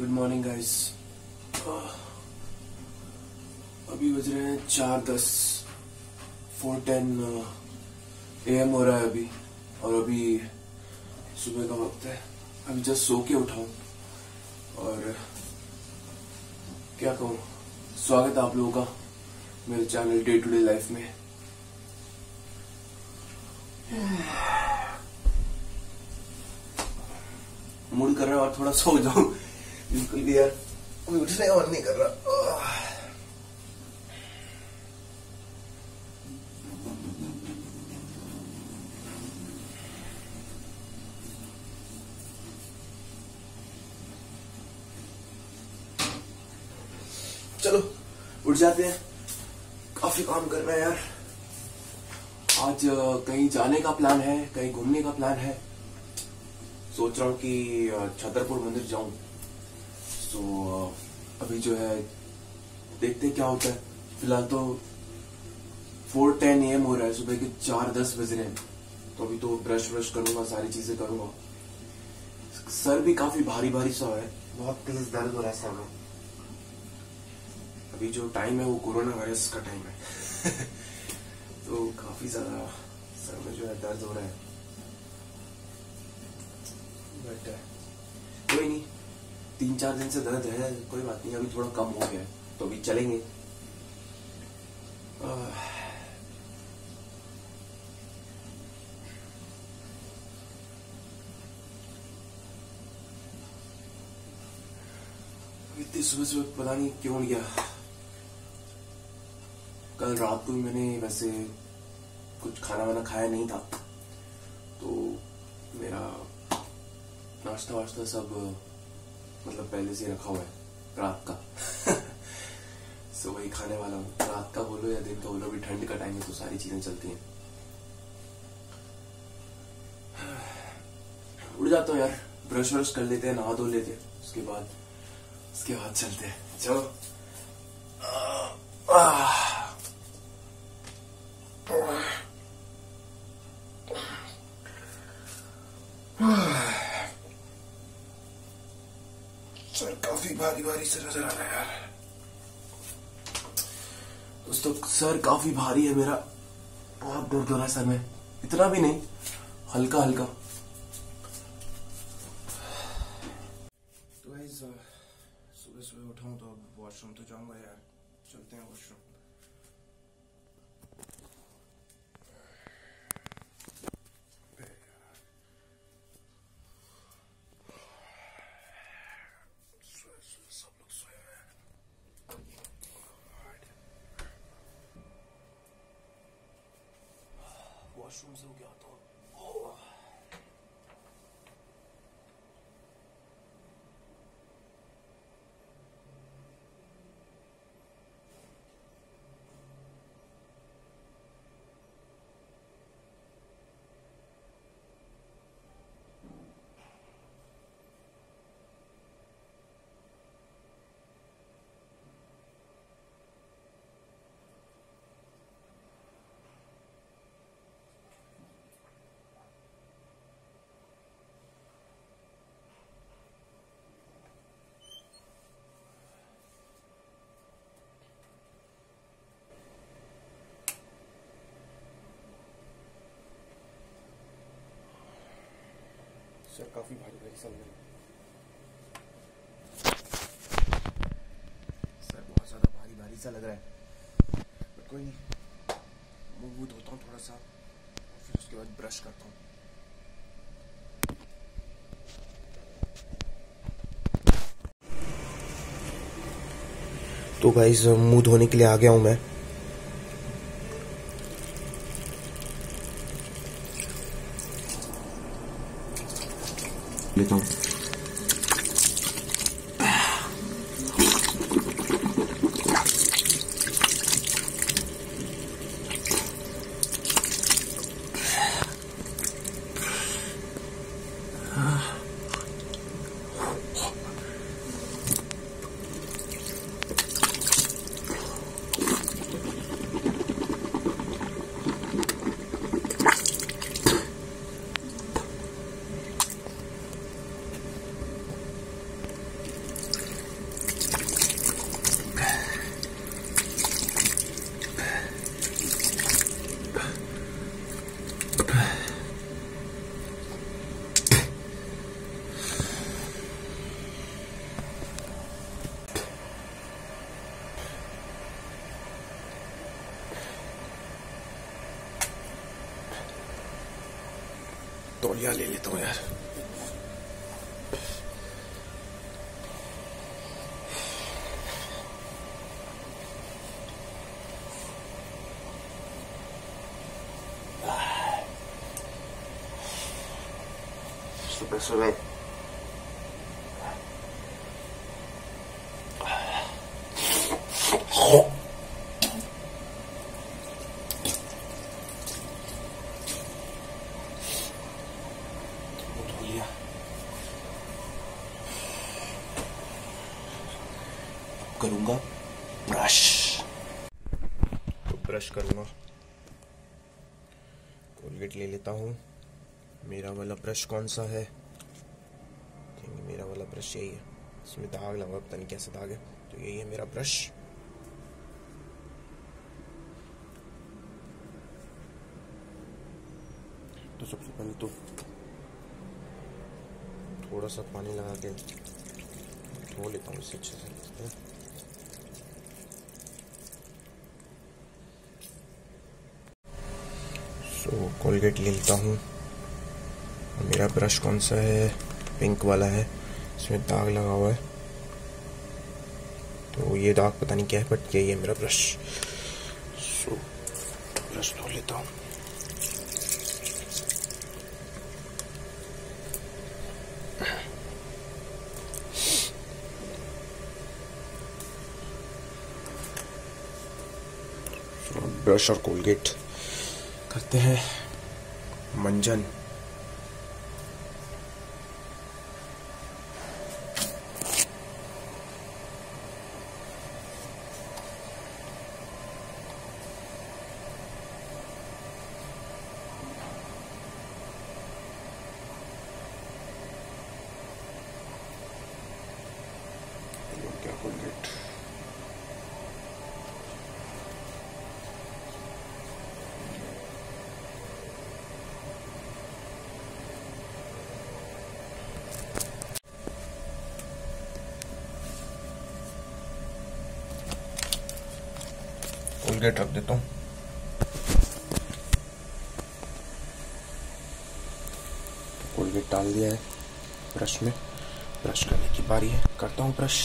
Good morning guys. अभी बज रहे हैं 4:10, 4:10 AM हो रहा है अभी। और अभी सुबह का वक्त है। अभी जस्ट सो के उठा हूं और क्या कहूँ, स्वागत है आप लोगों का मेरे channel day to day life में। मूड कर रहा है और थोड़ा सो जाऊं, बिल्कुल भी यार कोई उठने का मन नहीं कर रहा। चलो उठ जाते हैं, काफी काम करना है यार। आज कहीं जाने का प्लान है, कहीं घूमने का प्लान है। सोच रहा हूँ कि छतरपुर मंदिर जाऊं। तो अभी जो है देखते क्या होता है। फिलहाल तो 4:10 AM हो रहा है, सुबह के 4:10 बज रहे हैं। तो अभी तो ब्रश करूंगा, सारी चीजें करूंगा। सर भी काफी भारी भारी सा है, बहुत तेज दर्द हो रहा है सर में। अभी जो टाइम है वो कोरोना वायरस का टाइम है तो काफी ज्यादा सर में जो है दर्द हो रहा है। बट कोई नहीं, 3-4 दिन से दर्द है, कोई बात नहीं। अभी थोड़ा कम हो गया है तो अभी चलेंगे। इतनी सुबह सुबह पता नहीं क्यों लिया। कल रात को मैंने वैसे कुछ खाना वाना खाया नहीं था, तो मेरा नाश्ता वाश्ता सब मतलब पहले से रखा हुआ है रात का सो वही खाने वाला हूँ। रात का बोलो या दिन का बोलो, अभी ठंड का टाइम है तो सारी चीजें चलती हैं। उठ जाता हूँ यार, ब्रश कर लेते हैं, नहा धो लेते हैं, उसके बाद चलते हैं। चलो सर काफी भारी भारी से नजर आ रहा है यार दोस्तों। सर काफी भारी है मेरा, बहुत दर्द हो रहा है सर में। इतना भी नहीं, हल्का हल्का। तो गाइस सुबह सुबह उठाऊं तो अब वॉशरूम तो जाऊंगा यार। चलते हैं वॉशरूम। वॉशरूम से हो गया तो सर काफी भारी भारी सा लग रहा है। सर बहुत ज्यादा भारी भारी सा लग रहा है, बट कोई नहीं। मुंह धोता हूँ थोड़ा सा और फिर उसके बाद ब्रश करता हूँ। तो गाइस मुंह धोने के लिए आ गया हूँ मैं। लेता हूँ। तौलिया ले लेता हूँ यार। सुबह सुबह करूंगा ब्रश। तो ब्रश करूंगा, कोलगेट ले लेता हूँ। मेरा वाला ब्रश कौन सा है? मेरा वाला ब्रश यही है, इसमें दाग लगा, पता नहीं कैसे दाग है। तो यही है मेरा ब्रश। तो सबसे पहले तो थोड़ा सा पानी लगा के धो लेता हूँ इसे अच्छे से। सो कोलगेट ले लेता हूँ। मेरा ब्रश कौन सा है? पिंक वाला है, इसमें दाग लगा हुआ है। तो ये दाग पता नहीं क्या है, बट यही है मेरा ब्रश। सो ब्रश धो लेता हूँ। ब्रश और कोलगेट करते हैं मंजन। कोलगेट कोलगेट रख देता हूँ। कोलगेट डाल दिया है ब्रश में। ब्रश करने की बारी है, करता हूँ ब्रश।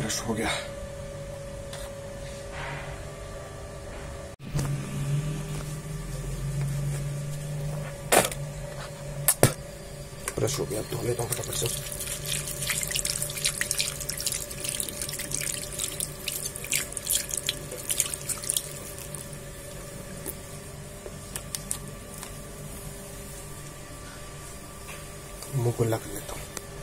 ब्रश हो गया। ब्रश हो गया, धो लेता हूँ फटाफट से। मुंह कुल्ला कर लेता हूँ।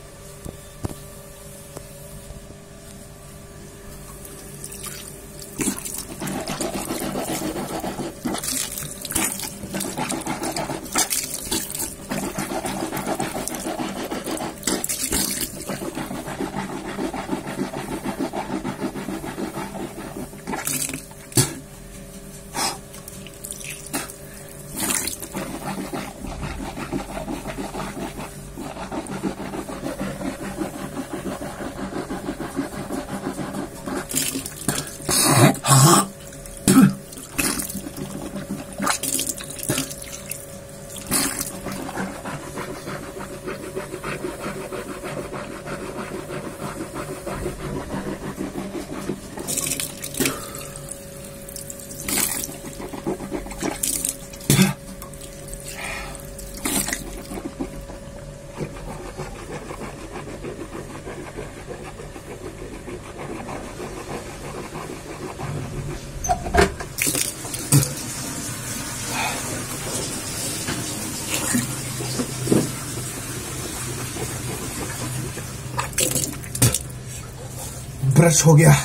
ब्रश हो गया।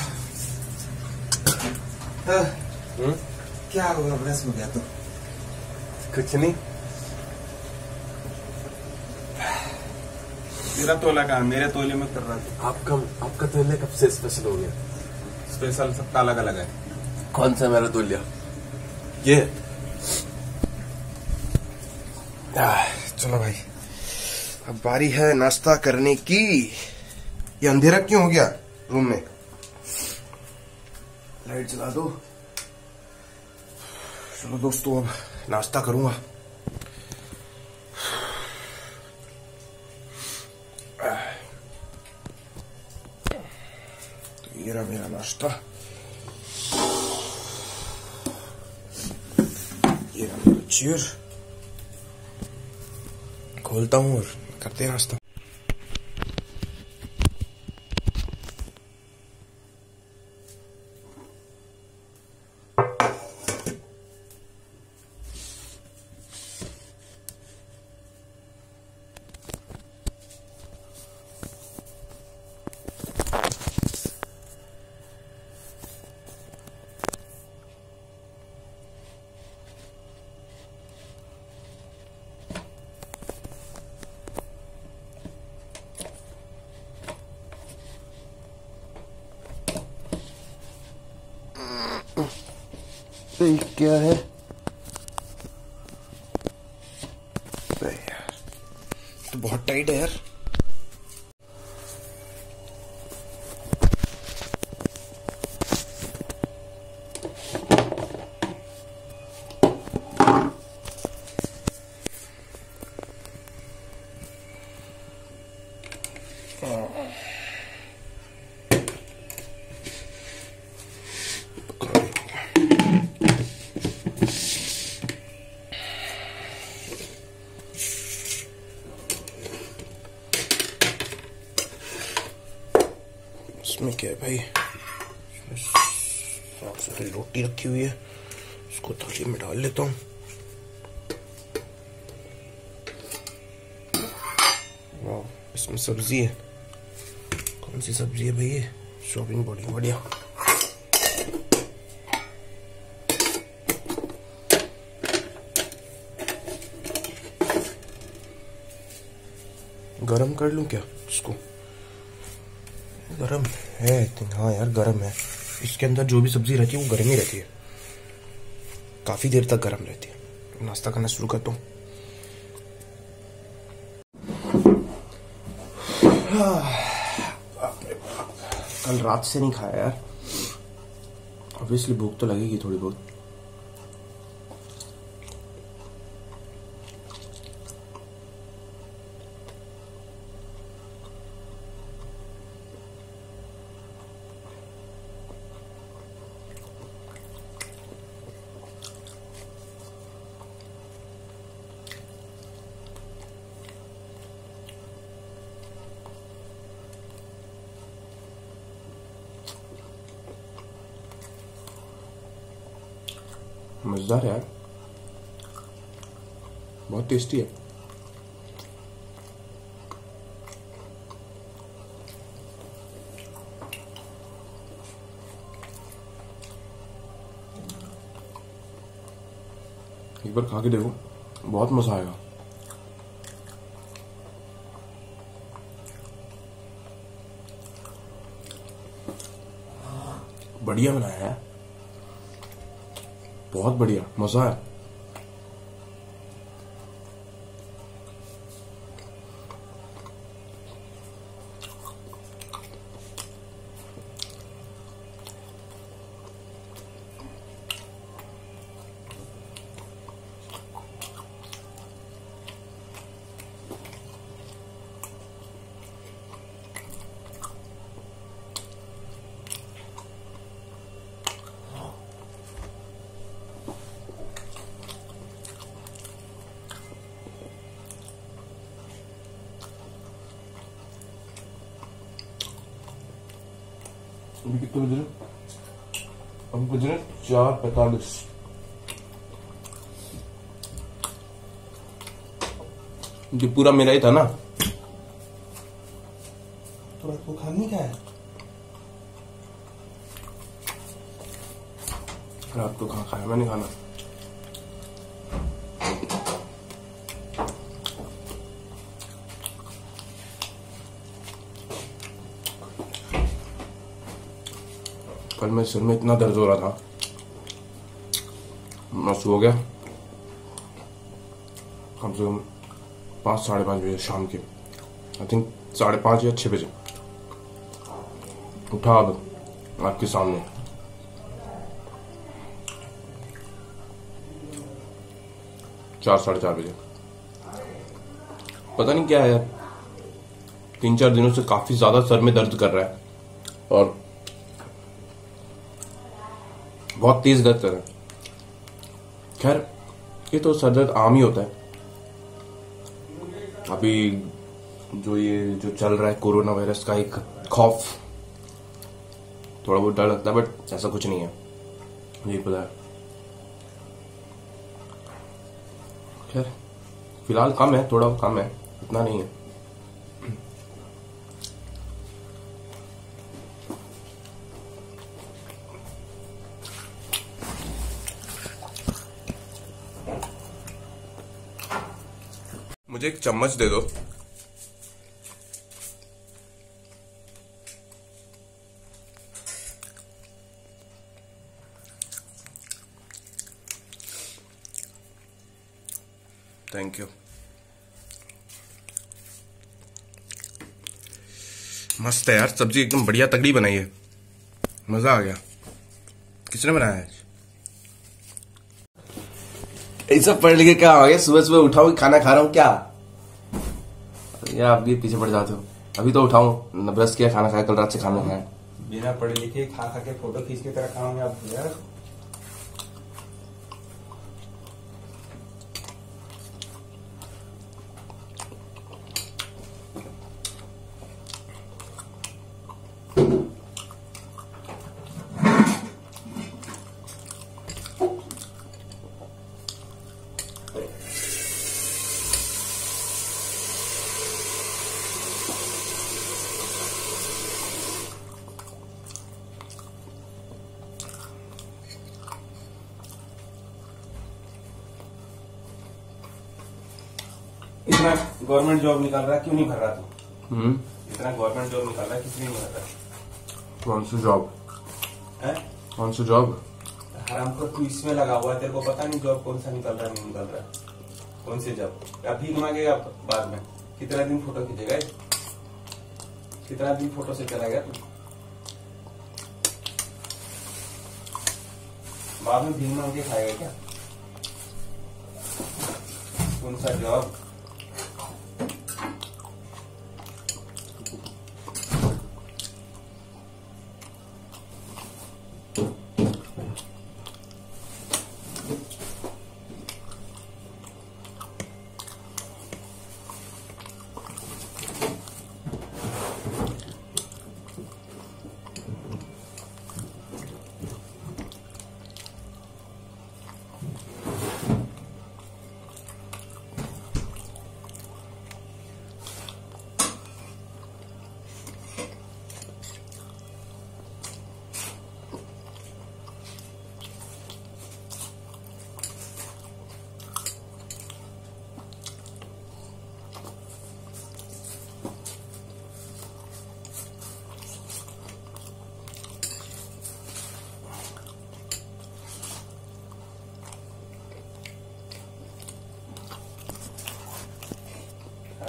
क्या होगा ब्रश हो गया तो? कुछ नहीं। मेरा तोला कहा, मेरे तोले में कर रहा था। आपका तौलिया कब से स्पेशल हो गया? स्पेशल सबका अलग अलग है। कौन सा मेरा तौलिया? ये। चलो भाई, अब बारी है नाश्ता करने की। ये अंधेरा क्यों हो गया रूम में? लाइट जला दो। चलो दोस्तों, अब नाश्ता करूंगा। तो ये रहा मेरा नाश्ता। ये रहा मेरा चेयर। खोलता हूँ और करते हैं नाश्ता। क्या है? यार तो बहुत टाइट है यार। इसमें क्या है भाई? इसमें साफ सारी रोटी रखी हुई है, इसको थाली में डाल लेता हूँ। वाह, इसमें सब्जी है। कौन सी सब्जी है भाई? ये शॉपिंग बड़ी बढ़िया। गरम कर लूं क्या इसको? गरम है आई थिंक। हाँ यार गरम है। इसके अंदर जो भी सब्जी रहती है वो गर्म ही रहती है, काफी देर तक गर्म रहती है। नाश्ता करना शुरू करता हूँ। कल रात से नहीं खाया यार, ऑब्वियसली भूख तो लगेगी थोड़ी बहुत। मजेदार है यार, बहुत टेस्टी है। एक बार खा के देखो, बहुत मजा आएगा। बढ़िया बनाया है, बहुत बढ़िया, मजा है। अभी कितने बज रहे? अब बज रहे 4:45। ये पूरा मेरा ही था ना। तो आपको खाने क्या है? रात को कहाँ खाया मैंने खाना। कल मेरे सिर में इतना दर्द हो रहा था, मैं सो गया कम से कम 5-5:30 बजे शाम के, आई थिंक 5:30 या 6 बजे उठा। अब आपके सामने 4-4:30 बजे। पता नहीं क्या है यार, 3-4 दिनों से काफी ज्यादा सर में दर्द कर रहा है और बहुत तेज दर्द कर रहा है। खैर ये तो सर दर्द आम ही होता है। अभी जो चल रहा है कोरोना वायरस का एक खौफ, थोड़ा बहुत डर लगता है, बट ऐसा कुछ नहीं है, यही पता है। खैर फिलहाल कम है, थोड़ा कम है, इतना नहीं है। मुझे एक चम्मच दे दो। Thank you. मस्त है यार, सब्जी एकदम बढ़िया तगड़ी बनाई है, मजा आ गया। किसने बनाया है? ऐसा पढ़ लिखे क्या आ गया, सुबह सुबह उठाओ खाना खा रहा हूँ क्या? यार आप भी पीछे पड़ जाते हो। अभी तो उठाऊं, न ब्रश किया, खाना खाया, कल रात से खाना खाया। बिना पढ़े लिखे खा खा के फोटो खींच के तरह खाओगे आप यार। इतना गवर्नमेंट जॉब निकाल रहा है, क्यों नहीं भर रहा तू? इतना गवर्नमेंट जॉब निकाल रहा है, किस लिए नहीं भर रहा? कौन सी जॉब है? कौन सी जॉब? हराम को तू इसमें लगा हुआ है, तेरे को पता नहीं जॉब कौन सा निकल रहा है नहीं निकल रहा है? कौन सी जॉब? अब भीख मांगेगा बाद में, कितना दिन फोटो खींचेगा? कितना दिन फोटो से चलाएगा तू? बाद में भीख मांग के खाएगा क्या? कौन सा जॉब?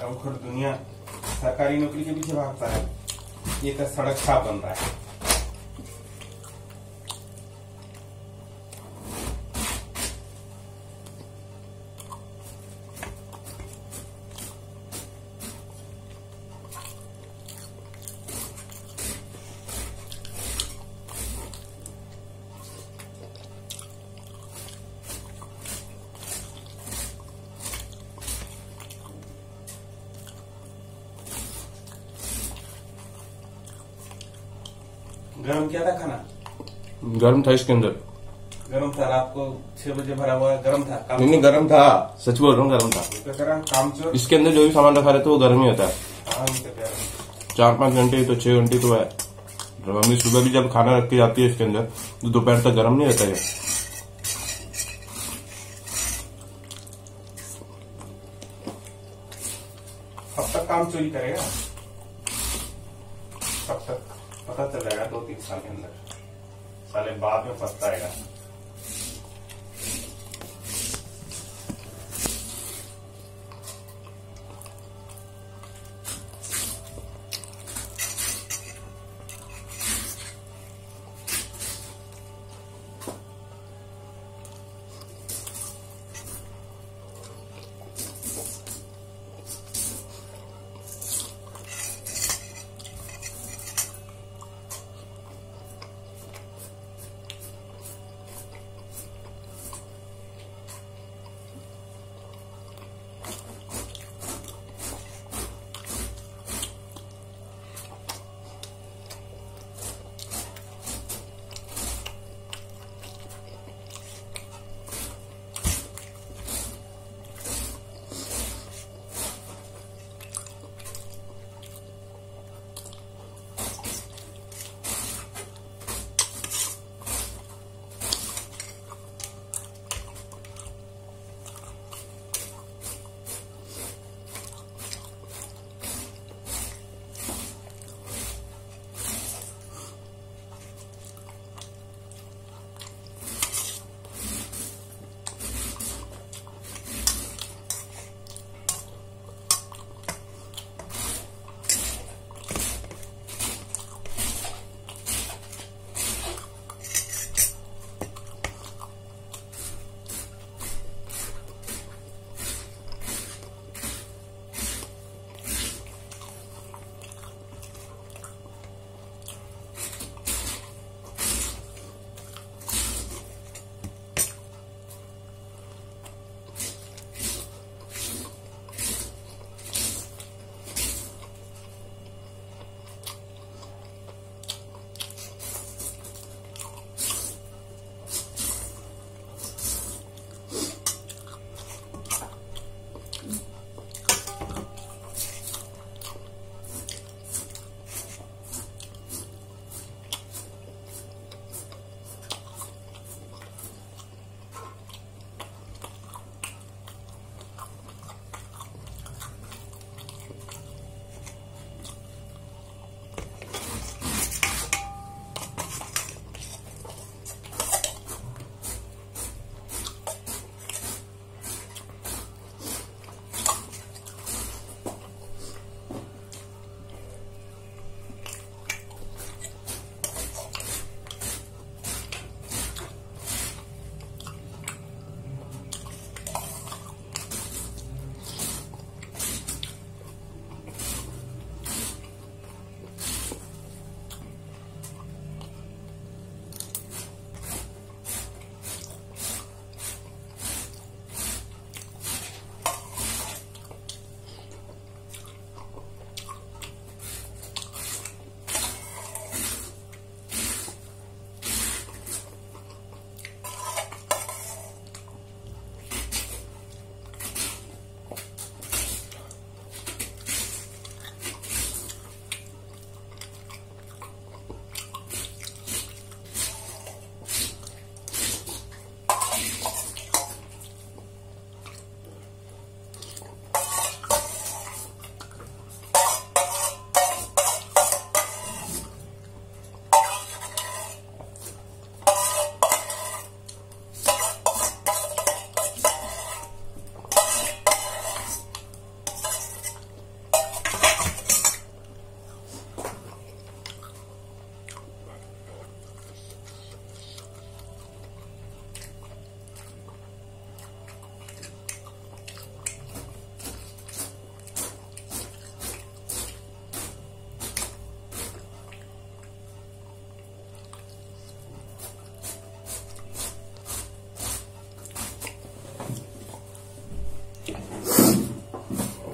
हरामखोर दुनिया सरकारी नौकरी के पीछे भागता है, ये तो सड़क साफ बन रहा है। गरम क्या था खाना? गर्म था इसके अंदर। गरम था, रात को 6 बजे भरा हुआ गरम था। काम नहीं गर्म था, सच बोल रहा हूँ गर्म था। तो कह रहा हूं, काम चोर। इसके अंदर जो भी सामान रखा रहता है वो गर्म ही होता है। हाँ, ये तो कह रहा हूं। 4-5 घंटे तो 6 घंटे तो है। जब मम्मी सुबह भी जब खाना रख के जाती है इसके अंदर तो दोपहर तक गर्म नहीं रहता है। कब तक काम चोरी करेगा? कब तक पता चल जाएगा? 2-3 साल के अंदर साले बाद में पछताएगा।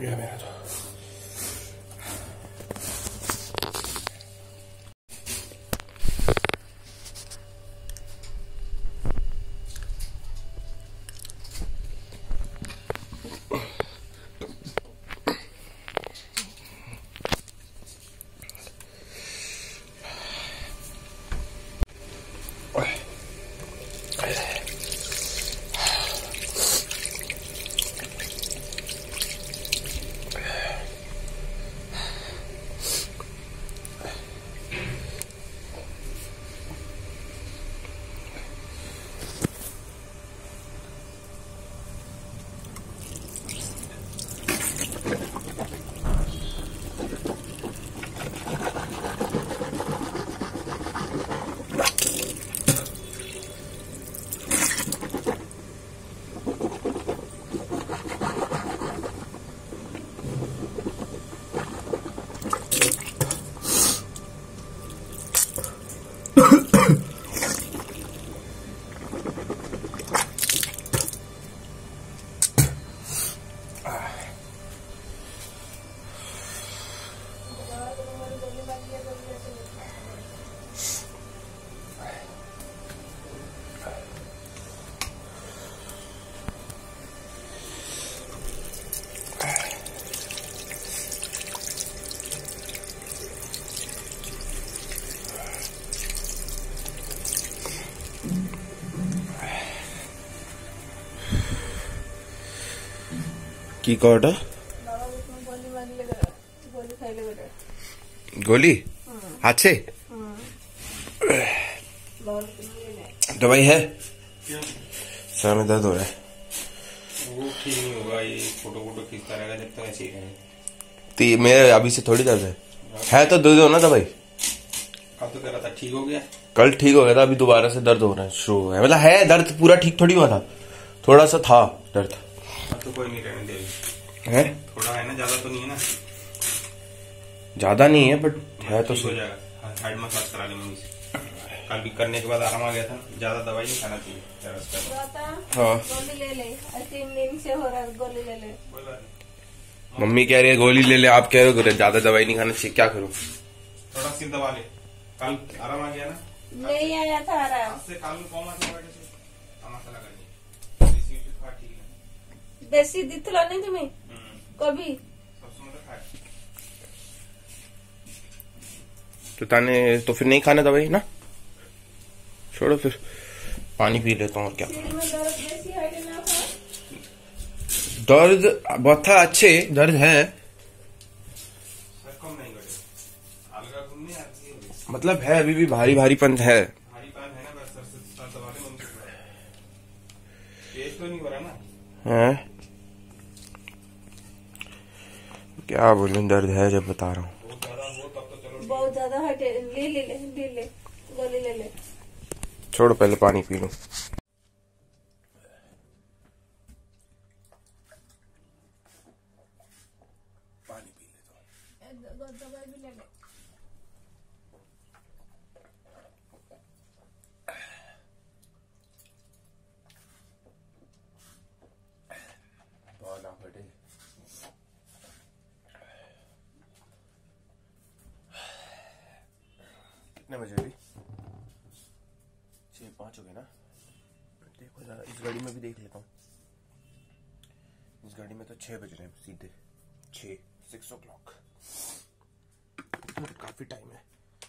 गया मेरा तो। কি করটা गोली अच्छे दवाई है सर में दर्द हो रहा है वो ठीक नहीं होगा ये फोटो खींचता रहेगा जब तक ऐसे ही रहेगा तो मेरे अभी से थोड़ी दर्द है तो दे दो ना दवाई कल तो कह रहा था ठीक हो गया कल ठीक हो गया था अभी दोबारा से दर्द हो रहा है शुरू है मतलब है दर्द पूरा ठीक थोड़ी हुआ था थोड़ा सा था दर्द अब तो कोई नहीं रहने दे है थोड़ा है ना ज्यादा तो नहीं है ना ज्यादा नहीं है बट है तो हो जाएगा हेड मसाज करा ले मम्मी से कल भी करने के बाद आराम आ गया था ज्यादा दवाई नहीं खाना चाहिए हाँ गोली ले ले 3 दिन से हो रहा है गोली ले ले मम्मी कह रही है गोली ले ले आप कह रहे हो ज्यादा दवाई नहीं खाना चाहिए क्या करूं थोड़ा सिर दबा ले कल आराम आ गया ना नहीं आया था आराम से काल कौन आता है मसाला करनी ठीक है देसी दिथला नहीं तुम्हें कभी तो ताने तो फिर नहीं खाना दवाई ना छोड़ो फिर पानी पी लेता हूँ और क्या दर्द बहुत था अच्छे दर्द है मतलब है अभी भी भारी भारीपन है तो नहीं हो रहा ना है क्या बोलूं दर्द है जब बता रहा हूँ बहुत ज्यादा हटे ले ले ले ले ले गोली ले ले छोड़ो पहले पानी पी लूं पानी पी लेता हूँ दवाई भी ले ले बहुत ना फटे कितने बजे अभी 6-5 हो गए ना देखो जरा इस गाड़ी में भी देख लेता हूँ इस गाड़ी में तो 6 बज रहे हैं सीधे 6 o'clock तो काफी टाइम है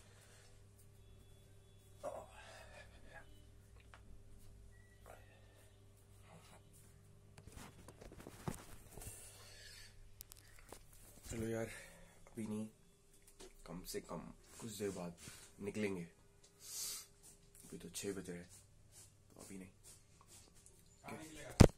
चलो यार अभी नहीं कम से कम कुछ देर बाद निकलेंगे अभी तो 6 बज रहे हैं तो अभी नहीं